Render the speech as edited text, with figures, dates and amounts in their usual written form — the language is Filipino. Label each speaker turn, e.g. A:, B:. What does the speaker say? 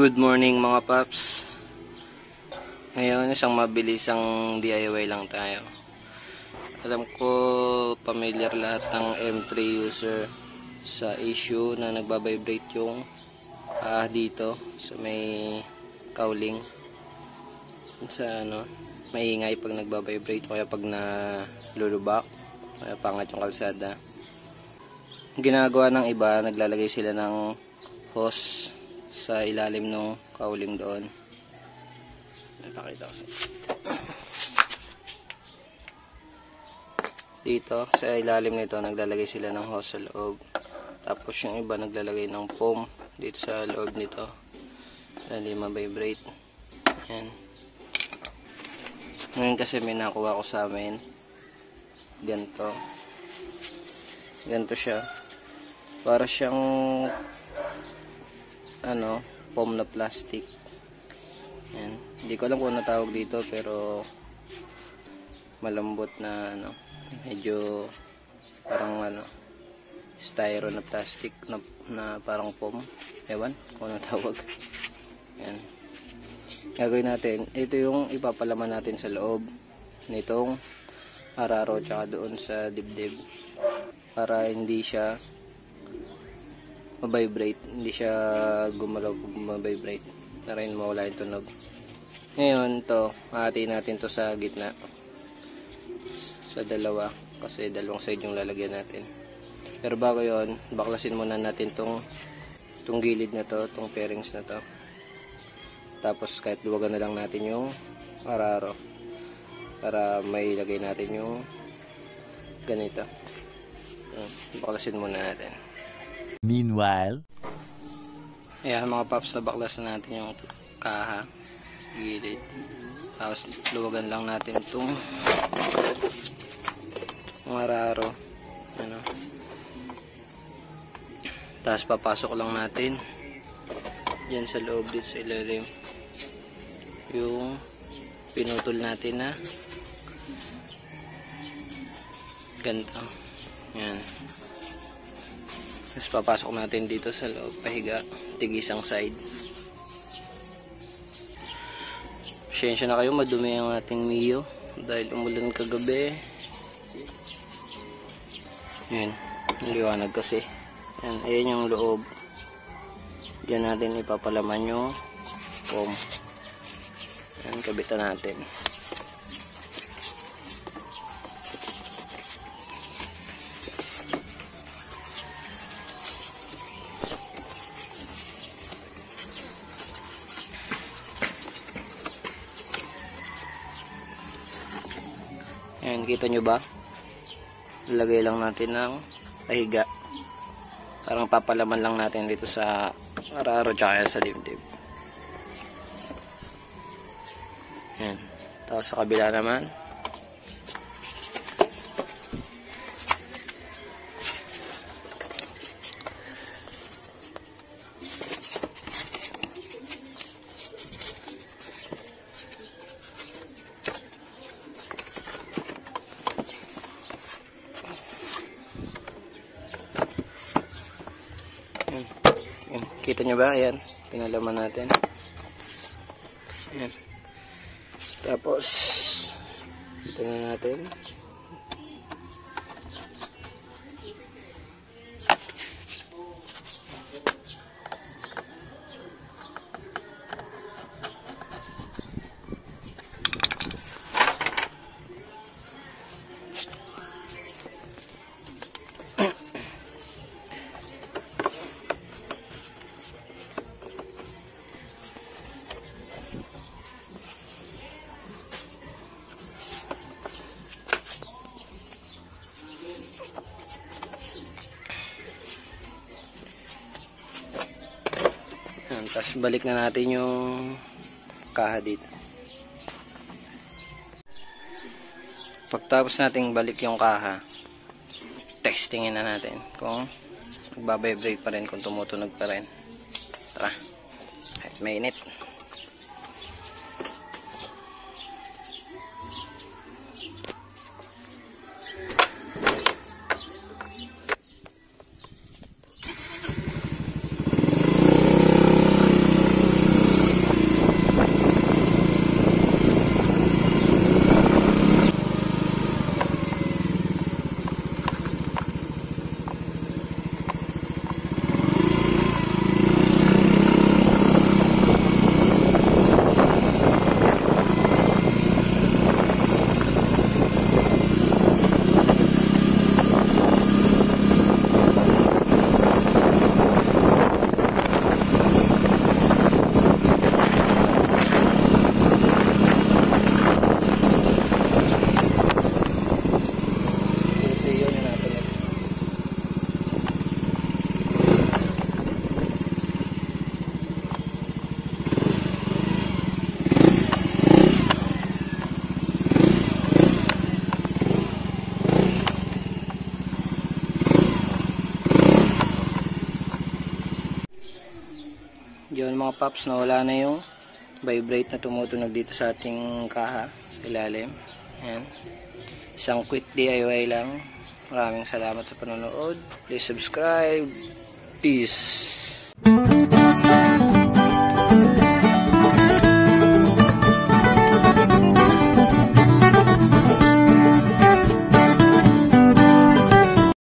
A: Good morning mga paps. Ngayon isang mabilisang DIY lang tayo. Alam ko familiar lahat ng M3 user sa issue na nagbabibrate yung dito sa may cowling. Sa maingay pag nagbabibrate o kaya pag nalulubak, kaya pangat yung kalsada. Ginagawa ng iba, naglalagay sila ng hose sa ilalim ng cowling doon. Ipakita ko dito sa ilalim nito, naglalagay sila ng hose sa loob. Tapos yung iba naglalagay ng foam dito sa loob nito para hindi ma-vibrate. Yan. Ngayon kasi may nakuha ko sa amin ganito siya, para siyang foam na plastic. Yan. Hindi ko alam kung ano tawag dito, pero malambot na medyo parang styro na plastic na parang foam. Ewan kung ano tawag. Yan. Gagawin natin, ito yung ipapalaman natin sa loob nitong araro tsaka doon sa dibdib para hindi siya ma-vibrate, hindi siya gumalaw pag ma-vibrate, para hindi mawala yung tunog. Ngayon to, hahatiin natin to sa gitna sa dalawa kasi dalawang side yung lalagyan natin. Pero bago yon, baklasin muna natin tong gilid na to, tong pairings na to. Tapos kahit luwagan na lang natin yung araro para may lagay natin yung ganito. Baklasin muna natin.
B: Meanwhile,
A: ayan mga paps, nabaklas na natin yung kaha gilid. Tapos luwagan lang natin itong araro. Tapos papasok lang natin yan sa loob dito sa ilalim yung pinutol natin na ganito. Yan. Tapos papasok natin dito sa loob, pahiga, tig-isang side. Pasensya na kayo, madumi ang ating Mio dahil umulan kagabi. Yan, liwanag kasi. Yan, ayan yung loob. Diyan natin ipapalaman yung foam. Yan, kabitan natin. Ayan, kita nyo ba? Lagay lang natin ng pahiga. Parang papalaman lang natin dito sa araro tsaka sa dibdib. Ayan. Tapos sa kabila naman. Kita nyo ba? Ayan, pinalaman natin. Ayan. Tapos ito na natin. Tapos balik na natin yung kaha dito. Pagtapos nating balik yung kaha, testingin na natin kung nagbabibrate pa rin, kung tumutunog pa rin. Tara, kahit mainit. Diyan mga paps, nawala na yung vibrate na tumutunog dito sa ating kaha sa ilalim. Ayan. Isang quick DIY lang. Maraming salamat sa panonood. Please subscribe. Peace.